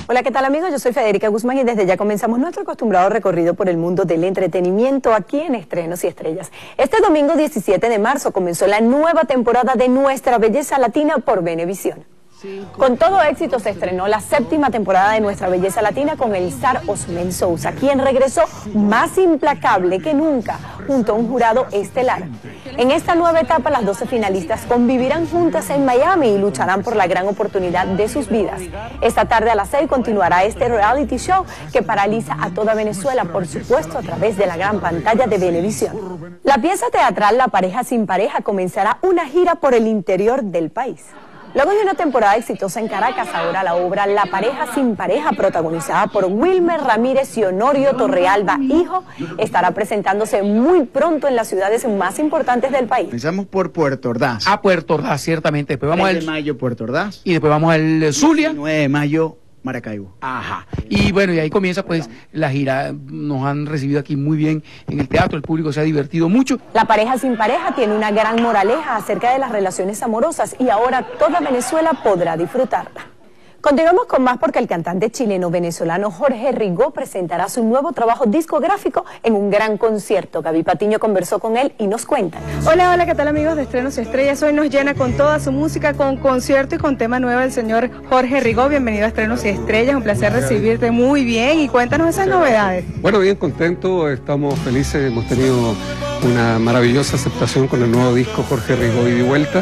Hola, ¿qué tal amigos? Yo soy Federica Guzmán y desde ya comenzamos nuestro acostumbrado recorrido por el mundo del entretenimiento aquí en Estrenos y Estrellas. Este domingo 17 de marzo comenzó la nueva temporada de Nuestra Belleza Latina por Venevisión. Con todo éxito se estrenó la 7ª temporada de Nuestra Belleza Latina con el zar Osmel Sousa, quien regresó más implacable que nunca junto a un jurado estelar. En esta nueva etapa, las 12 finalistas convivirán juntas en Miami y lucharán por la gran oportunidad de sus vidas. Esta tarde a las 6 continuará este reality show que paraliza a toda Venezuela, por supuesto a través de la gran pantalla de Venevisión. La pieza teatral La Pareja Sin Pareja comenzará una gira por el interior del país. Luego de una temporada exitosa en Caracas, ahora la obra La Pareja Sin Pareja, protagonizada por Wilmer Ramírez y Honorio Torrealba, hijo, estará presentándose muy pronto en las ciudades más importantes del país. Comenzamos por Puerto Ordaz. A Puerto Ordaz, ciertamente. Después vamos 3 de mayo, Puerto Ordaz. Y después vamos al Zulia. 9 de mayo, Maracaibo. Ajá. Y bueno, y ahí comienza pues la gira. Nos han recibido aquí muy bien en el teatro, el público se ha divertido mucho. La Pareja Sin Pareja tiene una gran moraleja acerca de las relaciones amorosas y ahora toda Venezuela podrá disfrutarla. Continuamos con más porque el cantante chileno-venezolano Jorge Rigo presentará su nuevo trabajo discográfico en un gran concierto. Gaby Patiño conversó con él y nos cuenta. Hola, hola, ¿qué tal amigos de Estrenos y Estrellas? Hoy nos llena con toda su música, con concierto y con tema nuevo el señor Jorge Rigo. Bienvenido a Estrenos y Estrellas, un placer recibirte muy bien y cuéntanos esas novedades. Bueno, bien contento, estamos felices, hemos tenido una maravillosa aceptación con el nuevo disco Jorge Rigo Ida y Vuelta.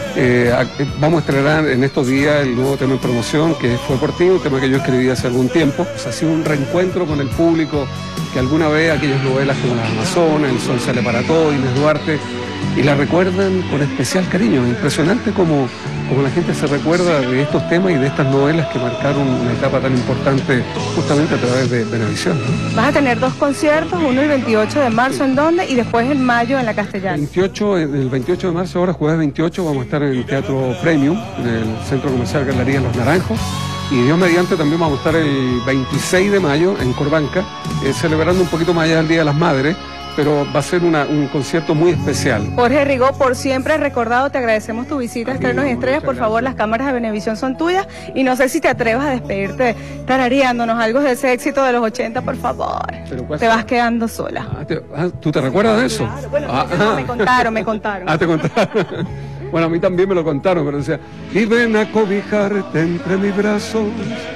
Vamos a estrenar en estos días el nuevo tema en promoción, que Fue por ti, un tema que yo escribí hace algún tiempo. Ha sido un reencuentro con el público que alguna vez aquellas novelas como Las Amazonas, El Sol Sale para Todo, Inés Duarte, y la recuerdan con especial cariño. Impresionante como la gente se recuerda de estos temas y de estas novelas que marcaron una etapa tan importante justamente a través de Venevisión, ¿no? Vas a tener 2 conciertos, uno el 28 de marzo, ¿en dónde? Y después en mayo en la Castellana. El 28 de marzo, ahora jueves 28, vamos a estar en el Teatro Premium, en el Centro Comercial Galería Los Naranjos. Y Dios mediante también vamos a estar el 26 de mayo en Corbanca, celebrando un poquito más allá del Día de las Madres, pero va a ser un concierto muy especial. Jorge Rigo, por siempre recordado, te agradecemos tu visita a Estrenos y Estrellas. Por favor, las cámaras de Venevisión son tuyas y no sé si te atrevas a despedirte tarareándonos algo de ese éxito de los 80, por favor. Te vas quedando sola. ¿Tú te recuerdas de eso? Bueno, me contaron. Te contaron. Bueno, a mí también me lo contaron, pero decía, y ven a cobijarte entre mis brazos,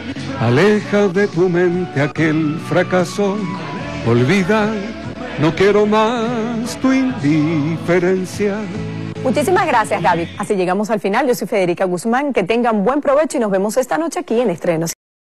aleja de tu mente aquel fracaso, olvida. No quiero más tu indiferencia. Muchísimas gracias, Gaby. Así llegamos al final. Yo soy Federica Guzmán. Que tengan buen provecho y nos vemos esta noche aquí en Estrenos.